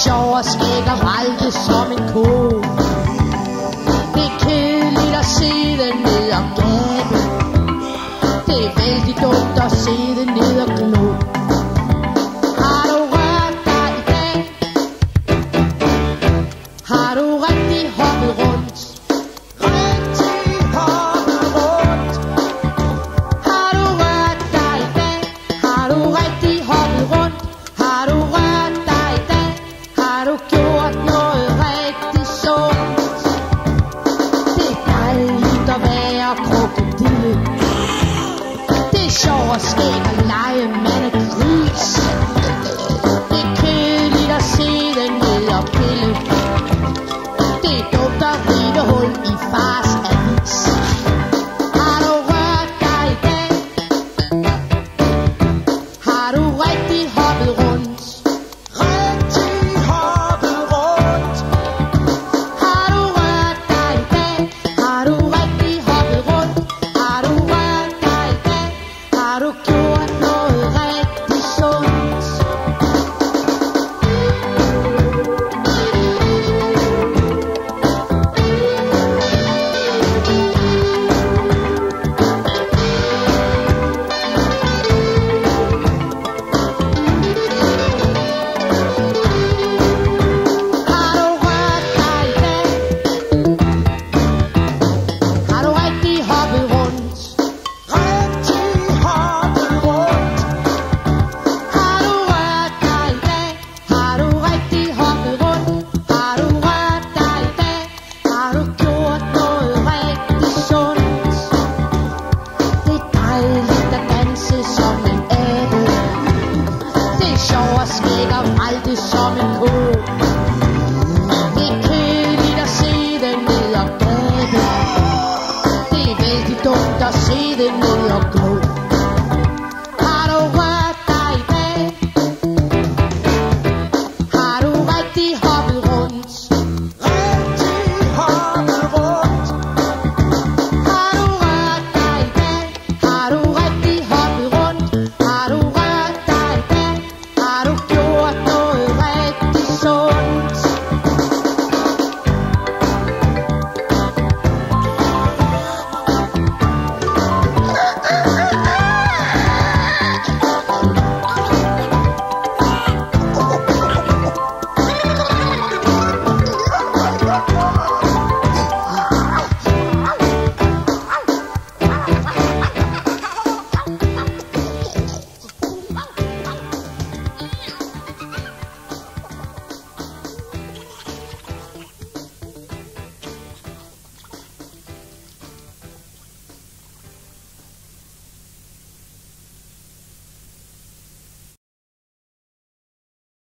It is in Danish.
sjov og skæg og valgte som en ko. Det er kedeligt at se den ned og gabe. Det er vældig dumt at se den ned og glo. Har du rørt dig i dag? Har du rigtig hoppet rundt? Rigtig hoppet rundt. Har du rørt dig i dag? Har du rigtig hoppet rundt? Har du rørt dig i dag? Har du gjort noget rigtig sundt? Det er dejligt at være krokodille. Det er sjovt at skæg og lege mandegris. Det er kedeligt at se den ned og pille. Det er dumt at ride hul i fars avis. Har du rørt dig i dag? Har du rigtig hoppet rundt? Rigtig hoppet rundt. Har du rørt dig i dag? Har du rigtig hoppet rundt? Har du rørt dig i dag? Har du gjort noget rigtig sundt? Har du rørt dig i dag? Har du rigtig hoppet rundt? Rigtig hoppet rundt. Har du rørt dig i dag? Har du rigtig hoppet rundt? Har du rørt dig i dag? Har du gjort noget rigtig sundt? Det er dejligt at danse som en abe. Det er sjovt at skæg og valgte som en ko. Det er kedeligt at se den ned og gabe. Det er vældig dumt at se den ned og glo.